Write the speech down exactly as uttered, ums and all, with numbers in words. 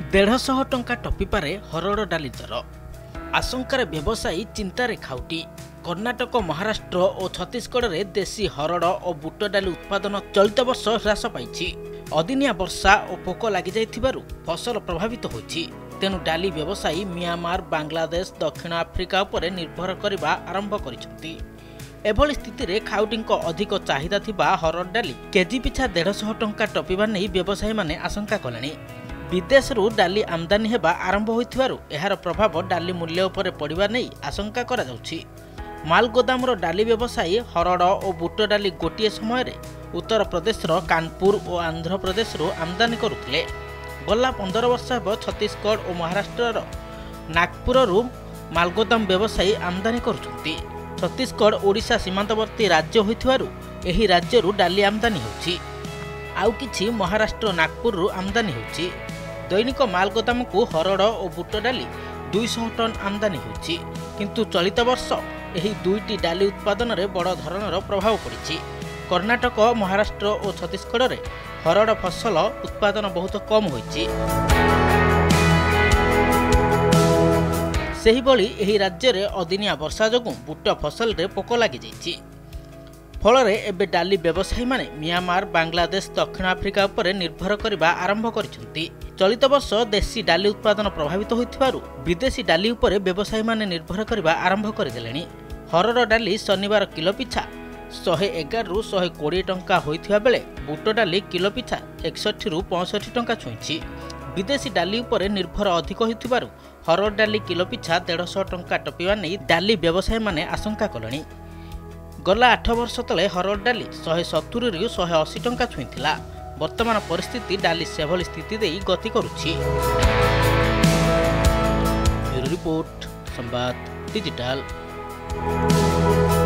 देढ़शह टंका टपिपारे हरड़ डाली दर आशंकार व्यवसायी चिंतार खाउटी। कर्णाटक, महाराष्ट्र और छत्तीसगढ़ में देशी हरड़ और बुट डाली उत्पादन चलित वर्ष ह्रास पाई। अदिनिया वर्षा और पोक लग जाइथिबारु फसल प्रभावित होछि। तेणु डाली व्यवसायी म्यांमार, बांग्लादेश, दक्षिण आफ्रिका उपर निर्भर करने आरंभ करिसेंति। एभली स्थिति रे खाउटी अधिक चाहिदा थिबा हरड़ डाली केजी पिछा देढ़शह टंका टपिबा नहीं व्यवसायी माने आशंका कलेनि। विदेशरू डाली आमदानी हेबा आरंभ होइथिबारु एहार प्रभाव डाली मूल्य उपर पड़िबा नहीं आशंका करा जाउछि। मालगोदामर डाली व्यवसायी हरड़ और बुट डाली गोटिए समय उत्तर प्रदेशर कानपुर और आंध्र प्रदेशरू आमदानी करुथिले। गला पंदर वर्ष हेब छत्तीसगढ़ और महाराष्ट्र नागपुररू मालगोदाम व्यवसायी आमदानी करुछंती। छत्तीसगढ़ ओडिशा सीमांतवर्ती राज्य होइथिबारु एही राज्यरू डाली आमदानी होछि। आउ किछि महाराष्ट्र नागपुररू आमदानी होछि। दैनिक मालगोदाम को हरड़ और बुट डाली दुईश टन आमदानी होछि। किंतु चलित वर्ष एही दुईटी डाली उत्पादन रे बड़ धरणर प्रभाव पड़िछि। कर्णाटक, महाराष्ट्र और छत्तीसगढ़ रे हरड़ फसल उत्पादन बहुत कम होइछि। सेहिभଳି एही राज्य रे अदिनिया वर्षा जोगु बुट फसल रे पोक लागि जाइछि। फल एबे डाली व्यवसायी माने म्यांमार, बांग्लादेश, दक्षिण आफ्रिका उपर निर्भर करने आरंभ करिसेंति। चलित वर्ष देशी डाली उत्पादन प्रभावित होइथिबारु विदेशी डाली उपर व्यवसायी माने निर्भर करने आरंभ करदेलेनि। हरड़ डाली शनिवार किलो पिछा शहे एगार रु शहे कोड़े टंका होइथिबा बेले बुट डाली किलो पिछा एकसठ रु पैंसठ टंका छुईछि। विदेशी डाली उपर निर्भर अधिक होइथिबारु हरड़ डाली किलो पिछा देढ़शह टंका टपिबा नहीं डाली व्यवसायी माने आशंका कलेनि। गला आठ वर्ष तले हरड़ डाली शहे सतुरी रु शहे अशी टंका छुईथिला। वर्तमान परिस्थिति डाली सेभली स्थिति देई गति करुछि। ब्यूरो रिपोर्ट, संवाद डिजिटल।